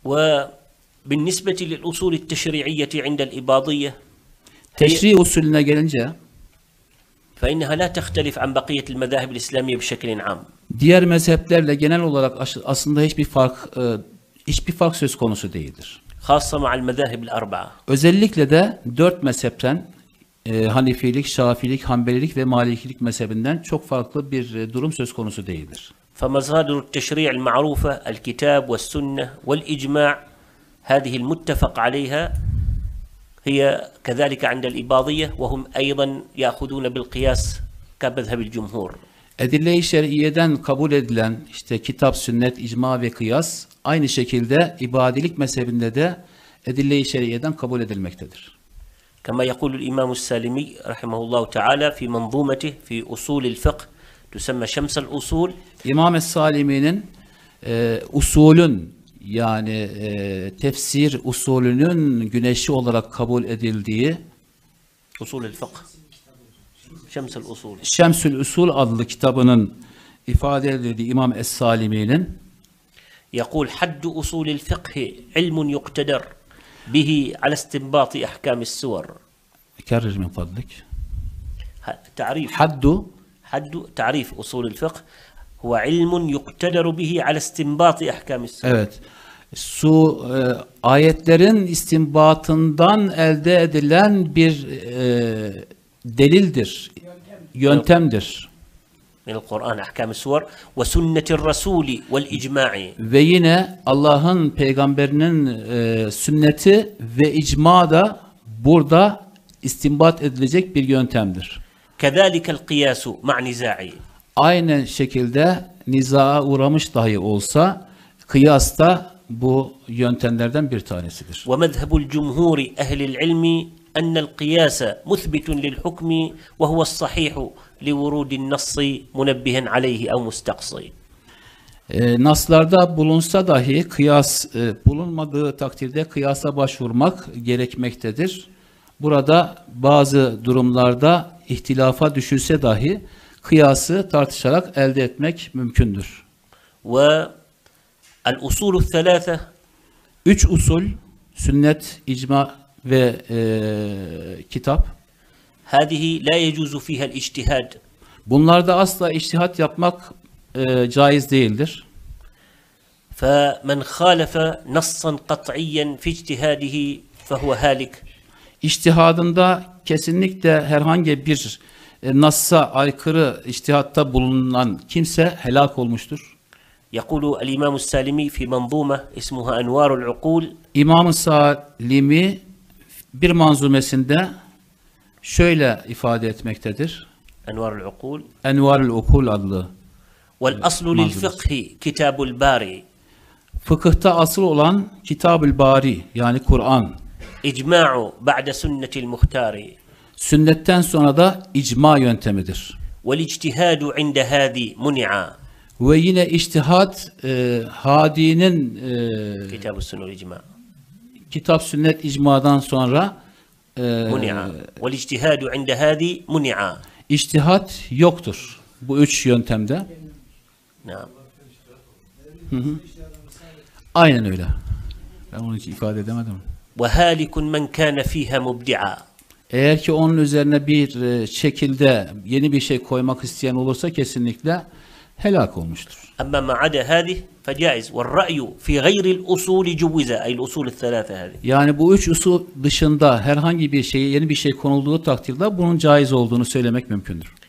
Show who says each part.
Speaker 1: وبالنسبة للأصول التشريعية عند الإباضية
Speaker 2: Teşri usulüne gelince
Speaker 1: فإنها لا تختلف عن بقية المذاهب الإسلامية بشكل عام.
Speaker 2: diğer mezheplerle genel olarak aslında hiçbir fark söz konusu değildir.
Speaker 1: خاصة مع المذاهب الأربعة.
Speaker 2: Özellikle de 4 mezhepten Hanefilik, Şafilik, Hanbelilik ve Malikilik mezhebinden çok farklı bir durum söz konusu değildir.
Speaker 1: فمصادر التشريع المعروفة الكتاب والسنة والإجماع هذه المتفق عليها هي كذلك عند الإباضية وهم أيضا يأخذون بالقياس كمذهب الجمهور.
Speaker 2: Edille-i şer'iyeden kabul edilen işte kitap, sünnet, icma ve kıyas aynı şekilde ibadilik mezhebinde de edille-i şer'iyeden kabul edilmektedir.
Speaker 1: كما يقول الإمام السالمي رحمه الله تعالى في منظومته في أصول الفقه تسمى شمس الأصول.
Speaker 2: İmam Es-Salimi'nin usulün yani tefsir usulünün güneşi olarak kabul edildiği
Speaker 1: أصول الفقه شمس الأصول
Speaker 2: Şemsül Usul adlı kitabının ifade edildiği İmam Es-Salimi'nin
Speaker 1: يقول حد أصول الفقه علم يقتدر به على استنباط أحكام السور.
Speaker 2: كرر من فضلك.
Speaker 1: تعريف تعريف أصول الفقه هو علم يقتدر به على استنباط أحكام السور.
Speaker 2: Evet. Ayetlerin istinbatından elde edilen bir delildir, yöntemdir.
Speaker 1: من القرآن أحكام السور وسنة الرسول والإجماع.
Speaker 2: Ve yine Allah'ın peygamberinin sünneti ve icma da burada istinbat edilecek bir yöntemdir.
Speaker 1: كذلك القياس مع نزاعه.
Speaker 2: Aynı şekilde nizaa uğramış dahi olsa kıyas da bu yöntemlerden bir tanesidir.
Speaker 1: ومذهب الجمهور أهل العلم أن القياس مثبت للحكم وهو الصحيح لورود النص منبها عليه أو مستقصي.
Speaker 2: Naslarda bulunsa dahi kıyas bulunmadığı takdirde kıyasa başvurmak gerekmektedir. Burada bazı durumlarda ihtilafa düşülse dahi kıyası tartışarak elde etmek mümkündür.
Speaker 1: Ve el-usulü thelâthe,
Speaker 2: 3 usul, sünnet, icma ve kitap.
Speaker 1: Hâzihi la yecuzu fîhel ictihad.
Speaker 2: Bunlarda asla ictihat yapmak caiz değildir.
Speaker 1: فَمَنْ خَالَفَ نَصًّا قَطْعِيًّا فِي اجْتِهَادِهِ فَهُوَ هَالِكٌ.
Speaker 2: İçtihadında kesinlikle herhangi bir nassa aykırı içtihatta bulunan kimse helak olmuştur.
Speaker 1: يقول الإمام السالمي في منظومة اسمها أنوار العقول.
Speaker 2: İmam-ı Salimi bir manzumesinde şöyle ifade etmektedir.
Speaker 1: أنوار العقول.
Speaker 2: Envarul Ukul adlı.
Speaker 1: وَالْأَصْلُ لِلْفِقْهِ كِتَابُ الْبَارِ.
Speaker 2: Fıkıhta asıl olan Kitab-ül Bari yani Kur'an.
Speaker 1: İcma'u ba'de sünnetil muhtari.
Speaker 2: Sünnetten sonra da icma yöntemidir.
Speaker 1: وَالْاِجْتِهَادُ عِنْدَ هَذِي مُنِعًا.
Speaker 2: Ve yine içtihat hadinin
Speaker 1: Kitab-ı Sünnet icma.
Speaker 2: Kitap, sünnet, icmadan sonra
Speaker 1: muni'a. وَالْاِجْتِهَادُ عِنْدَ هَذِي مُنِعًا.
Speaker 2: İçtihat yoktur bu 3 yöntemde.
Speaker 1: Naam.
Speaker 2: Aynen öyle. Ben onu hiç ifade edemedim.
Speaker 1: وَهَالِكٌ مَنْ كَانَ ف۪يهَا مُبْدِعًا.
Speaker 2: Eğer ki onun üzerine bir şekilde yeni bir şey koymak isteyen olursa kesinlikle helak olmuştur.
Speaker 1: أما ما عدا هذه فجائز والرأي في غير الأصول جوزة أي الأصول الثلاثة هذه.
Speaker 2: Yani bu 3 usul dışında herhangi bir şey, yeni bir şey konulduğu takdirde bunun caiz olduğunu söylemek mümkündür.